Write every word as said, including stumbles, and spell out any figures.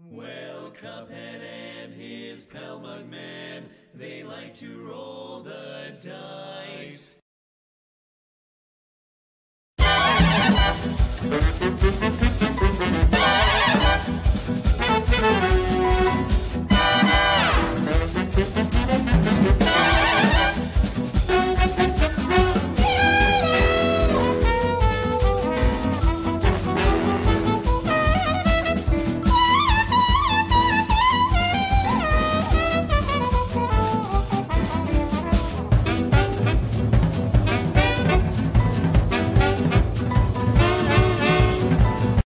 Well, Cuphead and his pal Mugman, they like to roll the dice.